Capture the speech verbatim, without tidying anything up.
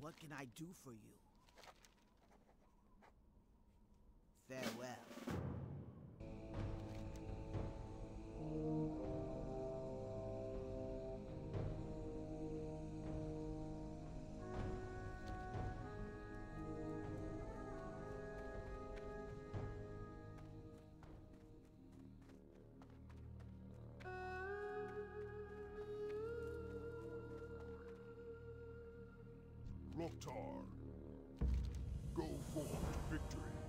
What can I do for you? Farewell. Loktar, go forth to victory.